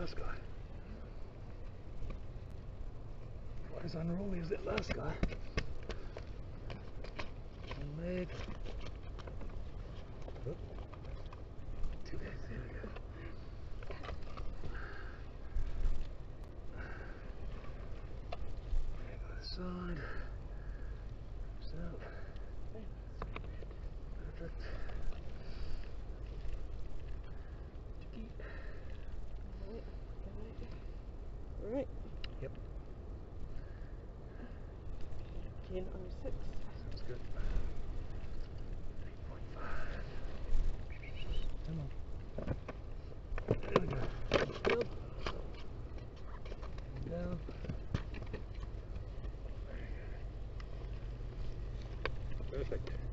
last guy. Not as unruly as that last guy. One leg. Oh. 2 legs, there we go. Leg on the side. Up. Perfect. Right. Yep. Again, under 6. Sounds good. 8.5. Come on. There we go. Up. Down. Very good. Perfect.